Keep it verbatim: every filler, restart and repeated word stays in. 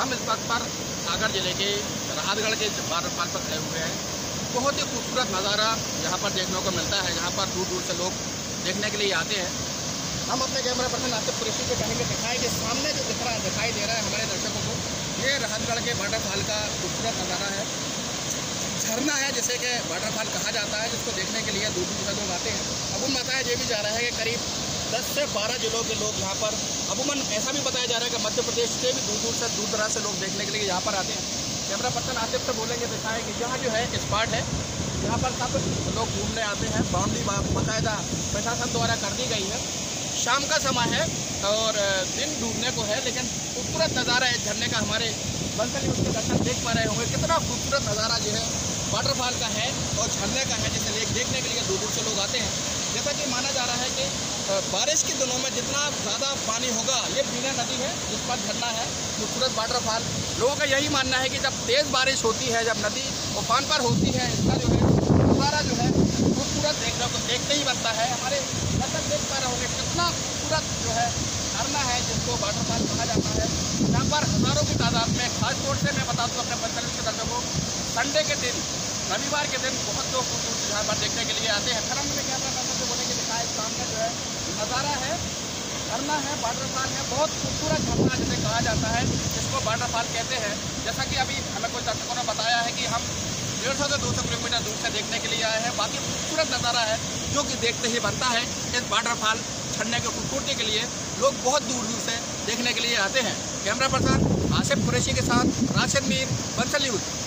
हम इस वक्त पर सागर जिले के राहतगढ़ के वाटरफॉल पर खड़े हुए हैं। बहुत ही खूबसूरत नज़ारा यहाँ पर देखने को मिलता है, यहाँ पर दूर दूर से लोग देखने के लिए आते हैं। हम अपने कैमरा पर्सन आसिफ कुरैशी को कहेंगे दिखाएं कि सामने जो दिख रहा दिखाई दे रहा है हमारे दर्शकों को, ये राहतगढ़ के वाटरफॉल का खूबसूरत नज़ारा है। झरना है जिसे कि वाटरफॉल कहा जाता है, जिसको देखने के लिए दूर दूर से लोग आते हैं। अबून बताया ये भी जा रहा है कि करीब दस से बारह जिलों के लोग यहाँ पर, अबूमन ऐसा भी बताया जा रहा है कि मध्य प्रदेश से भी दूर दूर से दूर दराज से लोग देखने के लिए यहाँ पर आते हैं। कैमरा पर्सन आसिफ से बोलेंगे दिखाएं कि यहाँ जो है स्पॉट है, यहाँ पर सब लोग घूमने आते हैं। बाउंड्री बाकायदा प्रशासन द्वारा कर दी गई है। शाम का समय है और दिन डूबने को है, लेकिन खूबसूरत नज़ारा है झरने का। हमारे बंसल उसके दर्शक देख पा रहे होंगे कितना खूबसूरत नज़ारा जो है वाटरफॉल का है और झरने का है, जिसे देखने के लिए दूर दूर से लोग आते हैं। जैसा कि माना जा रहा है कि बारिश के दिनों में जितना ज़्यादा पानी होगा, ये बीना नदी है जिस पर झरना है, खूबसूरत वाटरफॉल। लोगों का यही मानना है कि जब तेज़ बारिश होती है, जब नदी उफान पर होती है, इसका जो है नज़ारा जो है खूबसूरत देखने को देखते ही बनता है। हमारे दर्शक देख पा रहे होंगे कितना खूबसूरत जो है झरना है, जिसको वाटरफॉल कहा जाता है। यहाँ पर हज़ारों की तादाद में, खास तौर से मैं बता दूँ अपने पंचायत के दर्शकों को, संडे के दिन, रविवार के दिन बहुत लोग दूर दूर से यहाँ पर देखने के लिए आते हैं। फिर हमने कैमरा पर्सन से बोलेंगे दिखाएं, सामने जो है नज़ारा है, झरना है, वाटरफॉल है, बहुत खूबसूरत झरना जिसे कहा जाता है, जिसको वाटरफॉल कहते हैं। जैसा कि अभी हमें कुछ दर्शकों ने बताया है कि हम डेढ़ सौ से दो सौ किलोमीटर दूर से देखने के लिए आए हैं। बाकी खूबसूरत नज़ारा है जो कि देखते ही बनता है। इस वाटरफॉल झरने की खूबसूरती के लिए लोग बहुत दूर दूर से देखने के लिए आते हैं। कैमरा पर्सन आसिफ कुरैशी के साथ राशिद मीर, बंसल न्यूज़।